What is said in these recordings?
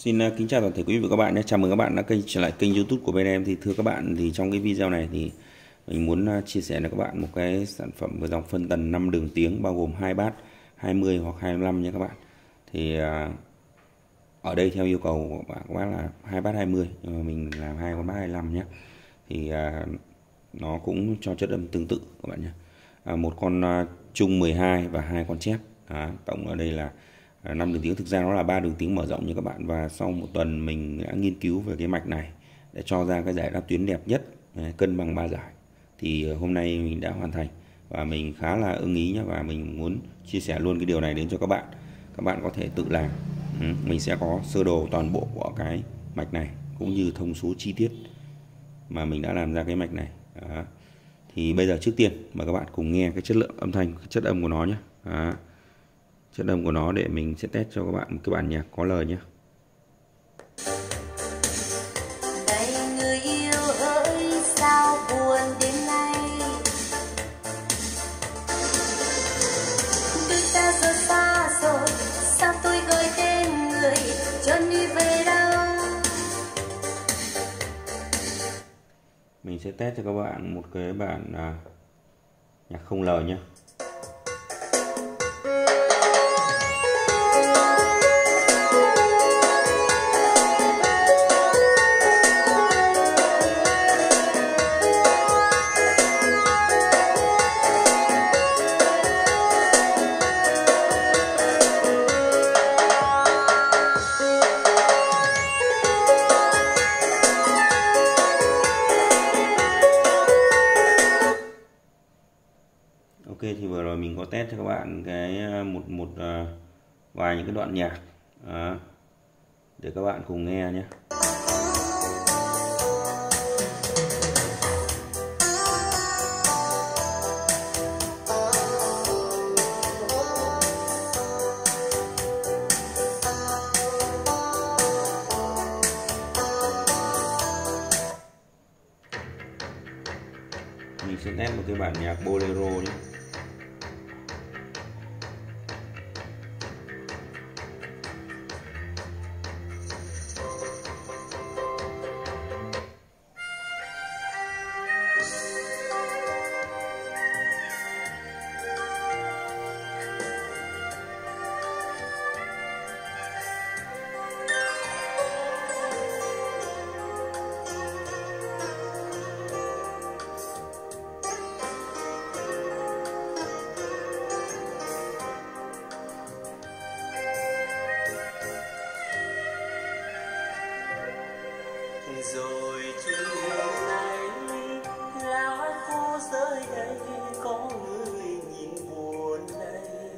Xin kính chào toàn thể quý vị và các bạn nhé. Chào mừng các bạn đã trở lại kênh YouTube của bên em. Thì thưa các bạn, thì trong cái video này thì mình muốn chia sẻ với các bạn một cái sản phẩm với dòng phân tần 5 đường tiếng bao gồm 2 bát 20 hoặc 25 nha các bạn. Thì ở đây theo yêu cầu của các bác là 2 bát 20, nhưng mà mình làm 2 con bát 25 nhé. Thì nó cũng cho chất âm tương tự các bạn nhé. Một con trung 12 và 2 con chép. Tổng ở đây là 5 đường tiếng, thực ra nó là 3 đường tiếng mở rộng như các bạn. Và sau một tuần mình đã nghiên cứu về cái mạch này để cho ra cái giải đáp tuyến đẹp nhất, cân bằng 3 giải. Thì hôm nay mình đã hoàn thành và mình khá là ưng ý nhé. Và mình muốn chia sẻ luôn cái điều này đến cho các bạn. Các bạn có thể tự làm. Mình sẽ có sơ đồ toàn bộ của cái mạch này cũng như thông số chi tiết mà mình đã làm ra cái mạch này. Thì bây giờ trước tiên mời các bạn cùng nghe cái chất lượng âm thanh, chất âm của nó nhé. Chất âm của nó để mình sẽ test cho các bạn một cái bản nhạc có lời nhé. Này người yêu ơi, sao buồn đêm nay? Đôi ta giờ xa rồi, sao tôi gọi tên người Johnny về đâu? Mình sẽ test cho các bạn một cái bản nhạc không lời nhé. Ok, thì vừa rồi mình có test cho các bạn cái vài những cái đoạn nhạc để các bạn cùng nghe nhé. Mình sẽ test một cái bản nhạc bolero nhé. Rồi chiều nay lá khô rơi đây, có người nhìn buồn đây,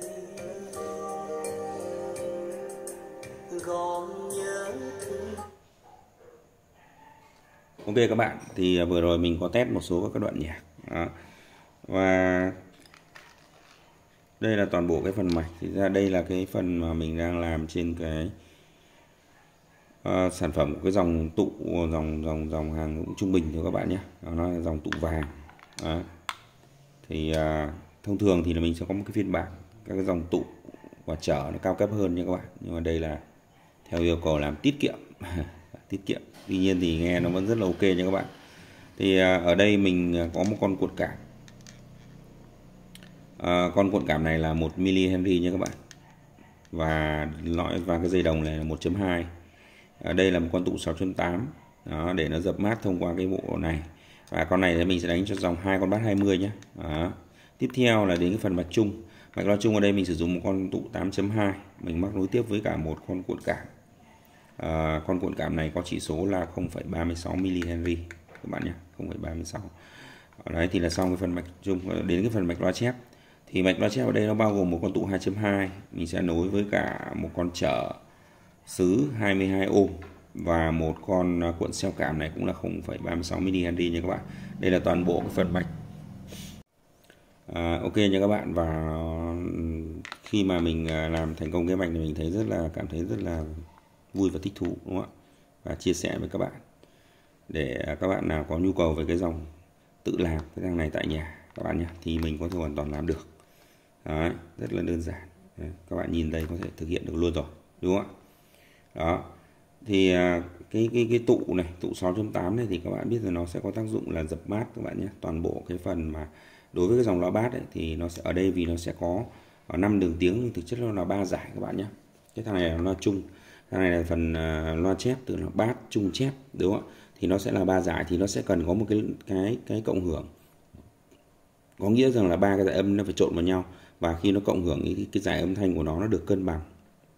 gom nhớ thương. Ok các bạn, thì vừa rồi mình có test một số các đoạn nhạc và đây là toàn bộ cái phần mạch. Thì ra đây là cái phần mà mình đang làm trên cái sản phẩm của cái dòng tụ, dòng hàng cũng trung bình thôi các bạn nhé. Nó là dòng tụ vàng. Thì thông thường thì là mình sẽ có một cái phiên bản các cái dòng tụ và trở nó cao cấp hơn nha các bạn. Nhưng mà đây là theo yêu cầu làm tiết kiệm tiết kiệm. Tuy nhiên thì nghe nó vẫn rất là ok nha các bạn. Thì ở đây mình có một con cuộn cảm. Con cuộn cảm này là 1 mH nha các bạn. Và cái dây đồng này là 1.2. Ở đây là một con tụ 6.8 để nó dập mát thông qua cái bộ này. Và con này thì mình sẽ đánh cho dòng 2 con bát 20 nhé. Tiếp theo là đến cái phần mạch chung. Mạch loa chung ở đây mình sử dụng một con tụ 8.2, mình mắc nối tiếp với cả một con cuộn cảm. Con cuộn cảm này có chỉ số là 0,36 mH các bạn nhé, 0,36. Đấy thì là xong cái phần mạch chung. Đến cái phần mạch loa chép. Thì mạch loa chép ở đây nó bao gồm một con tụ 2.2, mình sẽ nối với cả một con trở xứ 22 ohm và một con cuộn xeo cảm này cũng là 0,36 mH nha các bạn. Đây là toàn bộ cái phần mạch. Ok nha các bạn. Và khi mà mình làm thành công cái mạch này, mình thấy cảm thấy rất là vui và thích thú, đúng không ạ? Và chia sẻ với các bạn để các bạn nào có nhu cầu về cái dòng tự làm cái dòng này tại nhà các bạn nhé, thì mình có thể hoàn toàn làm được. Đấy, rất là đơn giản. Đấy, các bạn nhìn đây có thể thực hiện được luôn rồi, đúng không ạ? Đó. Thì cái tụ này, tụ 6.8 này thì các bạn biết là nó sẽ có tác dụng là dập mát các bạn nhé. Toàn bộ cái phần mà đối với cái dòng loa bass ấy, thì nó sẽ ở đây vì nó sẽ có 5 đường tiếng nhưng thực chất nó là 3 giải các bạn nhé. Cái thằng này là loa chung, thằng này là phần loa chép, tức là bass chung chép, đúng không ạ? Thì nó sẽ là 3 giải, thì nó sẽ cần có một cái cộng hưởng, có nghĩa rằng là 3 cái giải âm nó phải trộn vào nhau, và khi nó cộng hưởng thì cái giải âm thanh của nó được cân bằng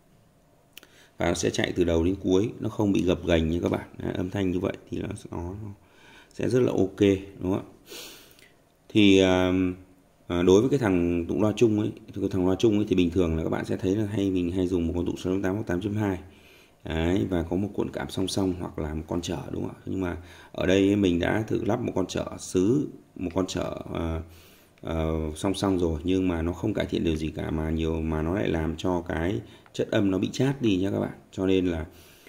và nó sẽ chạy từ đầu đến cuối, nó không bị gập ghềnh như các bạn. Âm thanh như vậy thì nó sẽ rất là ok, đúng không ạ? Thì đối với cái thằng tụ loa chung ấy, thì bình thường là các bạn sẽ thấy là mình hay dùng một con tụ 6.8 hoặc 8.2. Đấy, và có một cuộn cảm song song hoặc là một con trở, đúng không ạ? Nhưng mà ở đây mình đã thử lắp một con trở sứ, một con trở song song rồi, nhưng mà nó không cải thiện điều gì cả, mà nó lại làm cho cái chất âm nó bị chát đi nhé các bạn. Cho nên là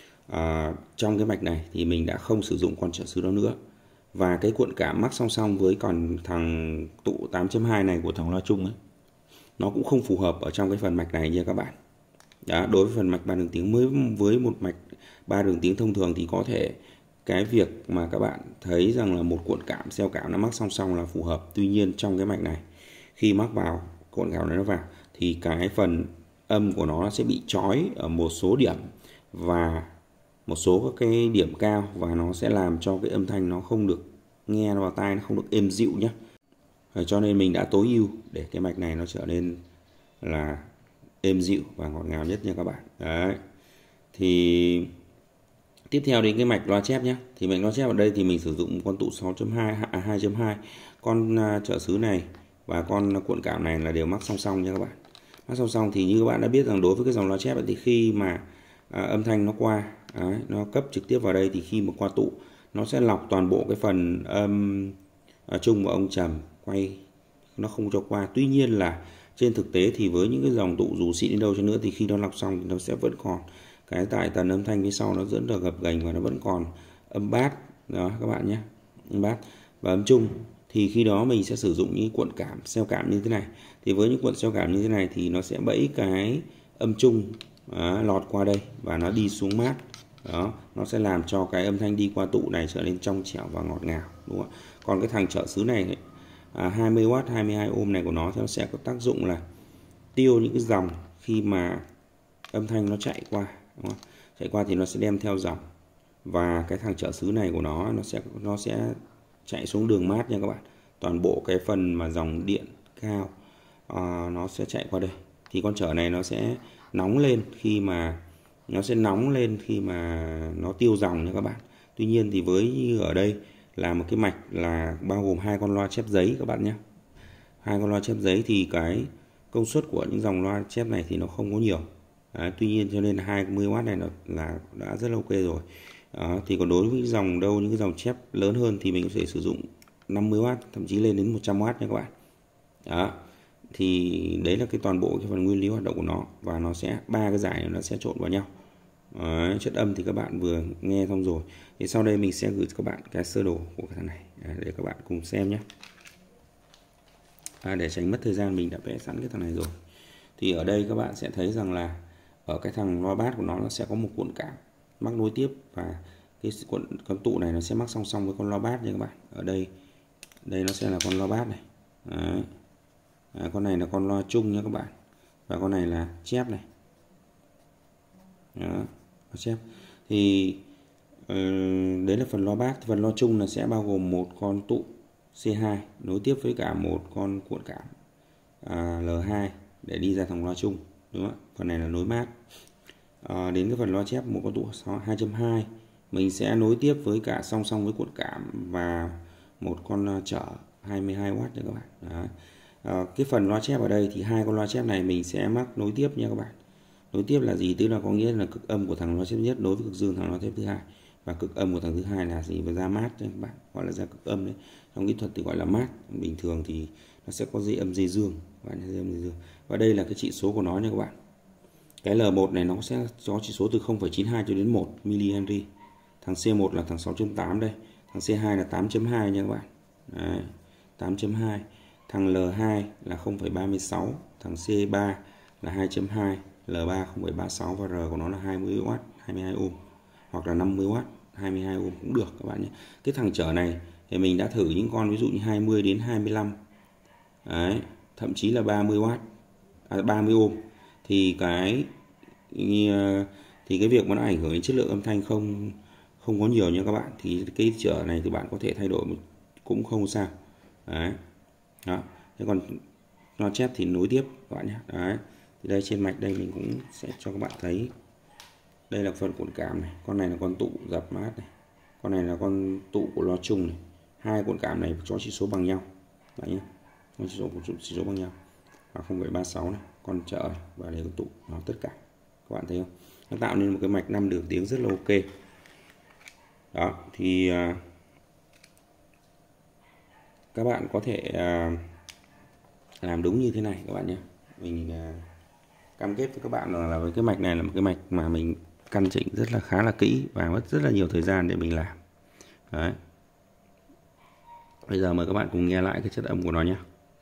trong cái mạch này thì mình đã không sử dụng con trở sứ đó nữa. Và cái cuộn cảm mắc song song với còn thằng tụ 8.2 này của thằng loa chung ấy, nó cũng không phù hợp ở trong cái phần mạch này nha các bạn. Đó, đối với phần mạch 3 đường tiếng, với một mạch 3 đường tiếng thông thường thì có thể cái việc mà các bạn thấy rằng là một cuộn cảm, xeo cảm nó mắc song song là phù hợp. Tuy nhiên trong cái mạch này, khi mắc vào cuộn cảm này nó vào thì cái phần âm của nó sẽ bị chói ở một số điểm và một số các cái điểm cao, và nó sẽ làm cho cái âm thanh nó không được nghe vào tai, nó không được êm dịu nhé. Cho nên mình đã tối ưu để cái mạch này nó trở nên là êm dịu và ngọt ngào nhất nha các bạn. Đấy. Thì tiếp theo đến cái mạch loa chép nhé. Thì mạch loa chép ở đây thì mình sử dụng con tụ 2.2. Con trợ xứ này và con cuộn cảm này là đều mắc song song nha các bạn. Mắc song song thì như các bạn đã biết rằng đối với cái dòng loa chép thì khi mà âm thanh nó qua, nó cấp trực tiếp vào đây, thì khi mà qua tụ nó sẽ lọc toàn bộ cái phần âm chung và ông trầm quay, nó không cho qua. Tuy nhiên là trên thực tế thì với những cái dòng tụ dù xịn đến đâu cho nữa thì khi nó lọc xong thì nó sẽ vẫn còn cái tại tần âm thanh phía sau nó vẫn được gập ghềnh và nó vẫn còn âm bass đó các bạn nhé, âm bass và âm chung. Thì khi đó mình sẽ sử dụng những cuộn cảm, xeo cảm như thế này. Thì với những cuộn xeo cảm như thế này thì nó sẽ bẫy cái âm chung lọt qua đây và nó đi xuống mát. Đó, nó sẽ làm cho cái âm thanh đi qua tụ này trở nên trong trẻo và ngọt ngào, đúng không ạ? Còn cái thằng trợ xứ này 20W 22 ohm này của nó thì nó sẽ có tác dụng là tiêu những cái dòng khi mà âm thanh nó chạy qua, đúng không? Chạy qua thì nó sẽ đem theo dòng, và cái thằng trợ xứ này của nó sẽ chạy xuống đường mát nha các bạn. Toàn bộ cái phần mà dòng điện cao nó sẽ chạy qua đây. Thì con trở này nó sẽ nóng lên khi mà nó tiêu dòng nha các bạn. Tuy nhiên thì với như ở đây là một cái mạch là bao gồm 2 con loa chép giấy các bạn nhé. 2 con loa chép giấy thì cái công suất của những dòng loa chép này thì nó không có nhiều. Tuy nhiên cho nên là 20W này là đã rất là ok rồi. Thì còn đối với những cái dòng chép lớn hơn thì mình có thể sử dụng 50W, thậm chí lên đến 100W nha các bạn. Đó. Thì đấy là cái toàn bộ cái phần nguyên lý hoạt động của nó, và nó sẽ 3 cái giải nó sẽ trộn vào nhau. Chất âm thì các bạn vừa nghe xong rồi. Thì sau đây mình sẽ gửi cho các bạn cái sơ đồ của cái thằng này để các bạn cùng xem nhé. Để tránh mất thời gian mình đã vẽ sẵn cái thằng này rồi. Thì ở đây các bạn sẽ thấy rằng là ở cái thằng loa bass của nó sẽ có một cuộn cảm mắc nối tiếp, và cái con tụ này nó sẽ mắc song song với con loa bass nha các bạn. Ở đây nó sẽ là con loa bass này. Con này là con loa chung nha các bạn, và con này là chép này. Đó, chép. Thì đấy là phần loa bass. Phần loa chung là sẽ bao gồm một con tụ C2 nối tiếp với cả một con cuộn cảm L2 để đi ra thằng loa chung, đúng không ạ? Phần này là nối mát. Đến cái phần loa chép, một con tụ 2.2 mình sẽ nối tiếp với cả song song với cuộn cảm và một con trở 22W nha các bạn. Đấy. Cái phần loa chép ở đây thì 2 con loa chép này mình sẽ mắc nối tiếp nha các bạn. Nối tiếp là gì? Tức là có nghĩa là cực âm của thằng loa chép nhất đối với cực dương thằng loa chép thứ hai, và cực âm của thằng thứ hai là gì? Và ra mát nha các bạn, gọi là ra cực âm đấy. Trong kỹ thuật thì gọi là mát, bình thường thì nó sẽ có dây âm dây dương, và đây là cái trị số của nó nha các bạn. Cái L1 này nó sẽ có chỉ số từ 0,92 cho đến 1 mH. Thằng C1 là thằng 6.8 đây, thằng C2 là 8.2 nha các bạn. Đấy, 8.2. Thằng L2 là 0,36, thằng C3 là 2.2, L3 0,36 và R của nó là 20W, 22 ohm. hoặc là 50W, 22 ohm cũng được các bạn nhé. Cái thằng trở này thì mình đã thử những con ví dụ như 20 đến 25. Đấy, thậm chí là 30W, 30 ohm thì cái việc mà nó ảnh hưởng đến chất lượng âm thanh không có nhiều nha các bạn. Thì cái trở này thì bạn có thể thay đổi cũng không sao. Đấy. Đó. Thế còn loa chép thì nối tiếp các bạn nhé. Đấy. Thì đây trên mạch đây mình cũng sẽ cho các bạn thấy. Đây là phần cuộn cảm này, con này là con tụ dập mát này, con này là con tụ của loa chung này. Hai cuộn cảm này cho chỉ số bằng nhau. Đấy nhé. Con chỉ số bằng nhau. Và 0,36 này, con trở và đây con tụ, nó tất cả. Các bạn thấy không? Nó tạo nên một cái mạch 5 đường tiếng rất là ok. Đó, thì các bạn có thể làm đúng như thế này các bạn nhé. Mình cam kết với các bạn là với cái mạch này là một cái mạch mà mình căn chỉnh khá là kỹ và mất rất là nhiều thời gian để mình làm. Đấy. Bây giờ mời các bạn cùng nghe lại cái chất âm của nó nhé.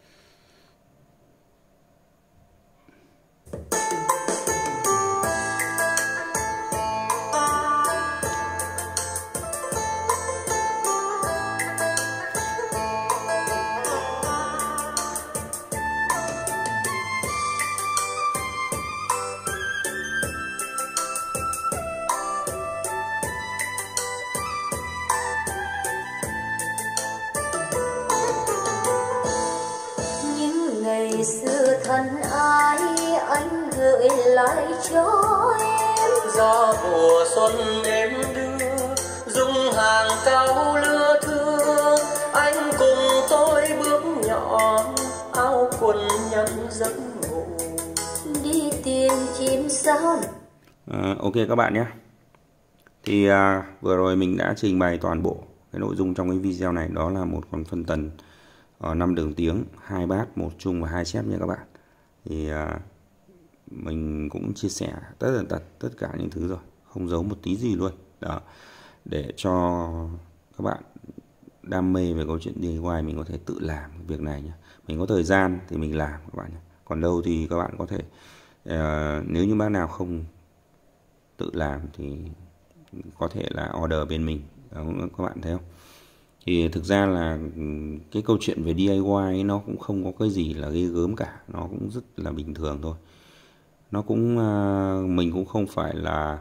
Ngày xưa thân ái anh gửi lại cho em, gió mùa xuân em đưa dung hàng cao lứa thương, anh cùng tôi bước nhỏ áo quần nhắn giấc ngủ đi tìm chim sao. Ok các bạn nhé. Thì vừa rồi mình đã trình bày toàn bộ cái nội dung trong cái video này, đó là một con phân tần 5 đường tiếng, 2 bass, 1 trung và 2 chép nha các bạn. Thì mình cũng chia sẻ tất cả những thứ rồi, không giấu một tí gì luôn. Đó, để cho các bạn đam mê về câu chuyện DIY mình có thể tự làm việc này nhé. Mình có thời gian thì mình làm các bạn nhé. Còn đâu thì các bạn có thể nếu như bác nào không tự làm thì có thể là order bên mình. Đó, các bạn thấy không? Thì thực ra là cái câu chuyện về DIY ấy, nó cũng không có cái gì là ghê gớm cả, nó cũng rất là bình thường thôi. Nó cũng mình cũng không phải là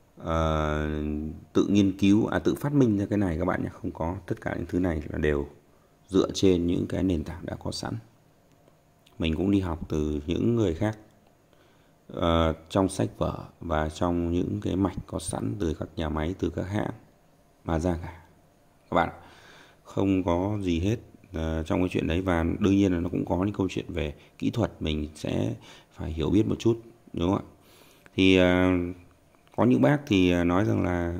tự nghiên cứu, tự phát minh ra cái này các bạn nhé. Không có, tất cả những thứ này là đều dựa trên những cái nền tảng đã có sẵn. Mình cũng đi học từ những người khác, trong sách vở và trong những cái mạch có sẵn từ các nhà máy, từ các hãng mà ra cả các bạn. Không có gì hết trong cái chuyện đấy. Và đương nhiên là nó cũng có những câu chuyện về kỹ thuật mình sẽ phải hiểu biết một chút, đúng không ạ? Thì có những bác thì nói rằng là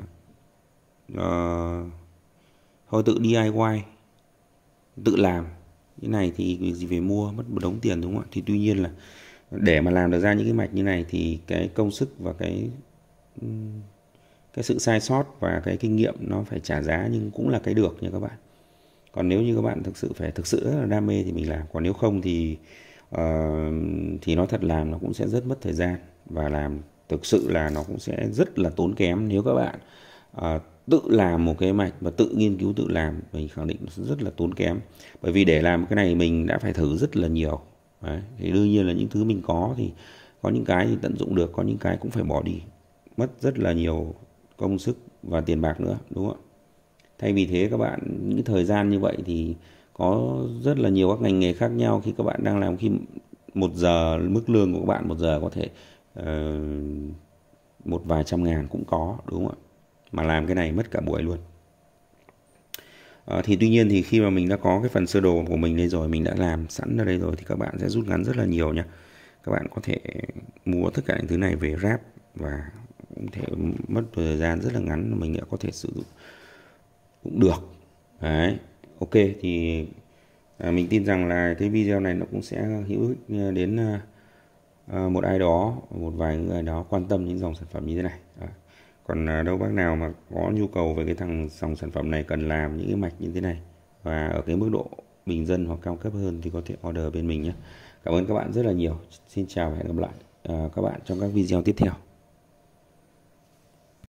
thôi tự DIY, tự làm cái này thì việc gì phải mua, mất một đống tiền, đúng không ạ? Thì tuy nhiên là để mà làm được ra những cái mạch như này thì cái công sức và cái sự sai sót và cái kinh nghiệm nó phải trả giá, nhưng cũng là cái được nha các bạn. Còn nếu như các bạn thực sự rất là đam mê thì mình làm. Còn nếu không thì nói thật làm nó cũng sẽ rất mất thời gian, và làm thực sự là nó cũng sẽ rất là tốn kém. Nếu các bạn tự làm một cái mạch và tự nghiên cứu tự làm, mình khẳng định nó sẽ rất là tốn kém. Bởi vì để làm cái này mình đã phải thử rất là nhiều. Đấy. Thì đương nhiên là những thứ mình có thì có những cái thì tận dụng được, có những cái cũng phải bỏ đi, mất rất là nhiều công sức và tiền bạc nữa, đúng không ạ? Thay vì thế các bạn, những thời gian như vậy thì có rất là nhiều các ngành nghề khác nhau. Khi các bạn đang làm, khi 1 giờ mức lương của các bạn 1 giờ có thể một vài trăm ngàn cũng có, đúng không ạ? Mà làm cái này mất cả buổi luôn. Thì tuy nhiên thì khi mà mình đã có cái phần sơ đồ của mình đây rồi, mình đã làm sẵn ở đây rồi, thì các bạn sẽ rút ngắn rất là nhiều nhé. Các bạn có thể mua tất cả những thứ này về ráp và cũng thể mất thời gian rất là ngắn mà mình đã có thể sử dụng cũng được. Đấy. Ok, thì mình tin rằng là cái video này nó cũng sẽ hữu ích đến một ai đó, một vài người đó quan tâm những dòng sản phẩm như thế này. Còn đâu bác nào mà có nhu cầu về cái dòng sản phẩm này, cần làm những cái mạch như thế này và ở cái mức độ bình dân hoặc cao cấp hơn thì có thể order bên mình nhé. Cảm ơn các bạn rất là nhiều. Xin chào và hẹn gặp lại các bạn trong các video tiếp theo.